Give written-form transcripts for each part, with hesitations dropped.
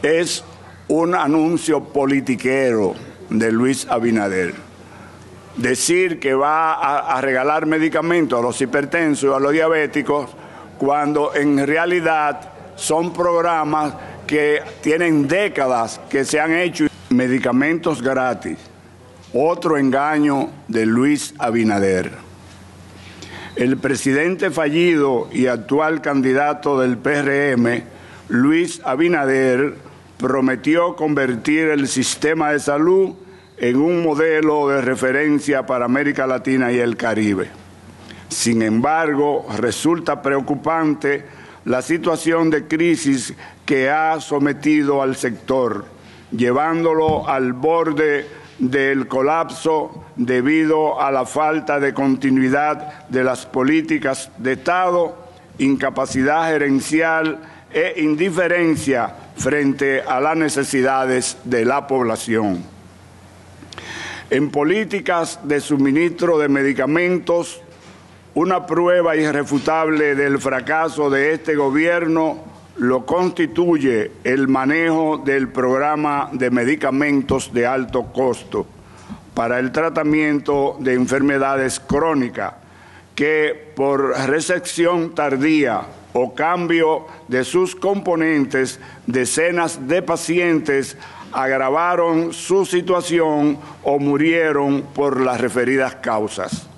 es un anuncio politiquero de Luis Abinader. Decir que va a regalar medicamentos a los hipertensos y a los diabéticos, cuando en realidad son programas que tienen décadas que se han hecho. Medicamentos gratis, otro engaño de Luis Abinader. El presidente fallido y actual candidato del PRM, Luis Abinader, prometió convertir el sistema de salud en un modelo de referencia para América Latina y el Caribe. Sin embargo, resulta preocupante la situación de crisis que ha sometido al sector, llevándolo al borde del colapso debido a la falta de continuidad de las políticas de Estado, incapacidad gerencial e indiferencia frente a las necesidades de la población. En políticas de suministro de medicamentos, una prueba irrefutable del fracaso de este gobierno lo constituye el manejo del programa de medicamentos de alto costo para el tratamiento de enfermedades crónicas que por recepción tardía o cambio de sus componentes, decenas de pacientes agravaron su situación o murieron por las referidas causas.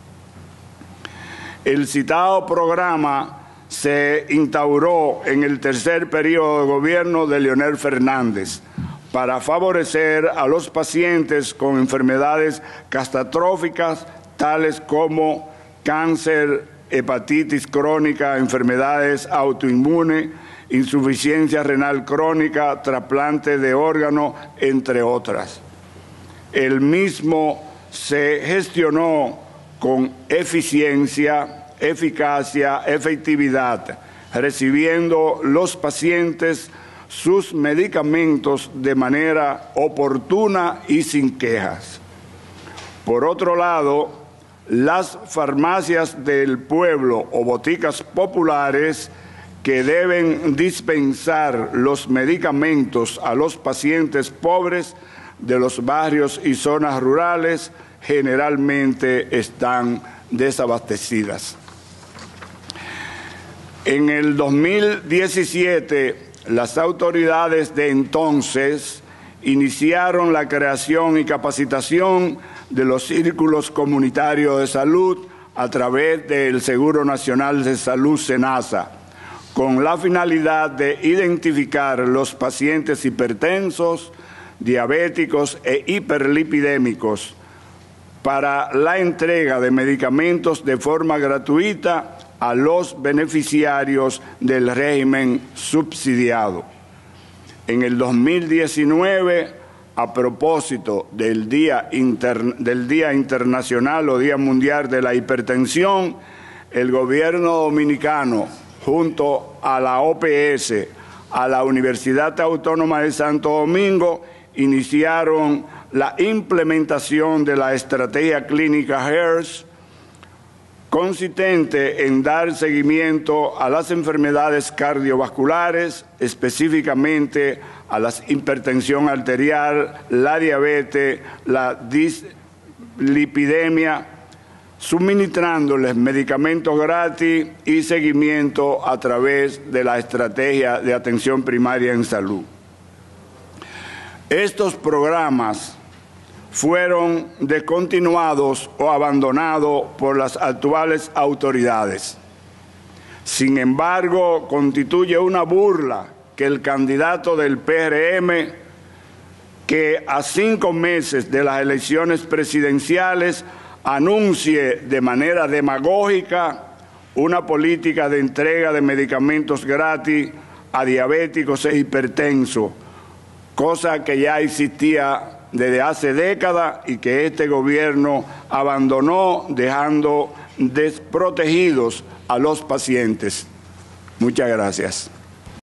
El citado programa se instauró en el tercer periodo de gobierno de Leonel Fernández para favorecer a los pacientes con enfermedades catastróficas tales como cáncer, hepatitis crónica, enfermedades autoinmunes, insuficiencia renal crónica, trasplante de órganos, entre otras. El mismo se gestionó con eficiencia, eficacia, efectividad, recibiendo los pacientes sus medicamentos de manera oportuna y sin quejas. Por otro lado, las farmacias del pueblo o boticas populares que deben dispensar los medicamentos a los pacientes pobres de los barrios y zonas rurales generalmente están desabastecidas. En el 2017, las autoridades de entonces iniciaron la creación y capacitación de los círculos comunitarios de salud a través del Seguro Nacional de Salud, SENASA, con la finalidad de identificar los pacientes hipertensos, diabéticos e hiperlipidémicos para la entrega de medicamentos de forma gratuita a los beneficiarios del régimen subsidiado. En el 2019, a propósito del Día Internacional o Día Mundial de la Hipertensión, el gobierno dominicano, junto a la OPS, a la Universidad Autónoma de Santo Domingo, iniciaron la implementación de la estrategia clínica HERS, consistente en dar seguimiento a las enfermedades cardiovasculares, específicamente a la hipertensión arterial, la diabetes, la dislipidemia, suministrándoles medicamentos gratis y seguimiento a través de la estrategia de atención primaria en salud. Estos programas fueron descontinuados o abandonados por las actuales autoridades. Sin embargo, constituye una burla que el candidato del PRM, que a 5 meses de las elecciones presidenciales anuncie de manera demagógica una política de entrega de medicamentos gratis a diabéticos e hipertensos, cosa que ya existía desde hace décadas y que este gobierno abandonó, dejando desprotegidos a los pacientes. Muchas gracias.